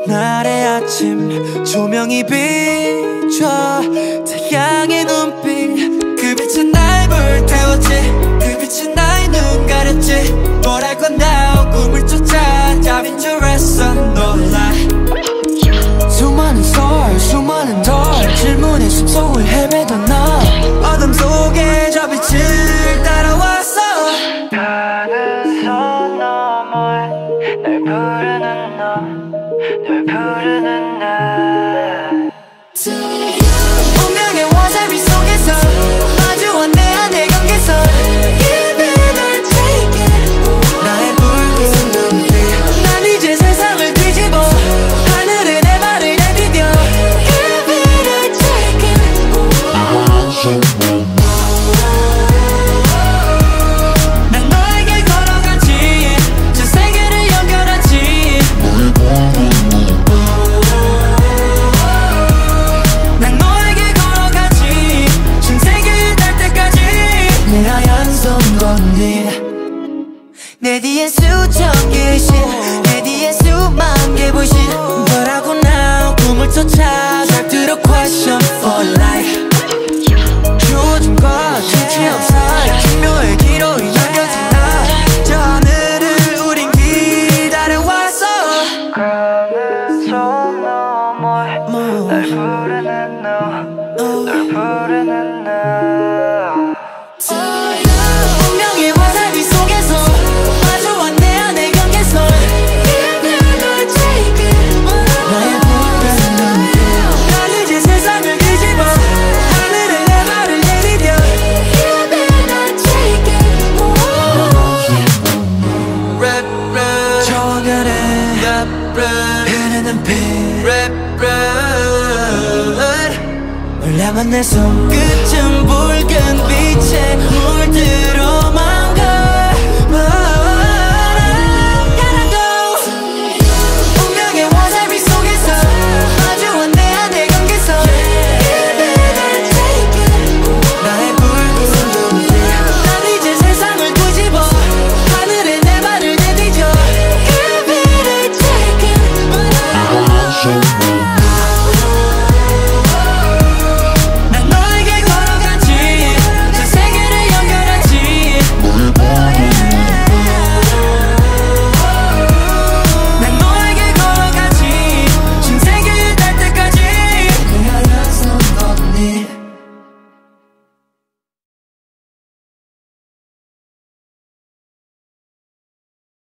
날의 아침 조명이 비춰 태양의 눈빛 그 빛은 날 불태웠지 그 빛은 나의 눈 가렸지 뭘 할 건데 꿈을 쫓아 답인 줄 알았어 놀라 수많은 썰 수많은 덜 질문의 숲속을 헤매던 나 어둠 속에 저 빛을 따라왔어 다른 선 너머에 널 부르는 널 부르는 날 운명의 와사비 속에서 마주한 내 안의 경계선 Give it or take it 나의 붉은 눈빛 난 이제 세상을 뒤집어 하늘에 내 발을 내디뎌 Give it or take it 난 너에게 걸어가지 저 세계를 연결하지 난 너에게 걸어가지 전 세계를 닿을 때까지 내 하얀 손 건네 내 뒤엔 수천 개의 신 내 뒤엔 수만 개 불신 But I go now 꿈을 쫓아 잘 들어 question for life 주어진 것 끝이 없어 기묘의 기로에 여겨진 나저 하늘을 우린 기다려왔어 가는 선 너머에 날 부르는 널 부르는 날 운명의 와사비 속에서 마주한 내 안의 경계선 Give it or take it 나의 붉은 눈빛 난 이제 세상을 뒤집어 하늘에 내 발을 내디뎌 Give it or take it Red red 저 별에 흐르는 피 Red red 널 향한 내 손끝은 붉은 빛에 물들어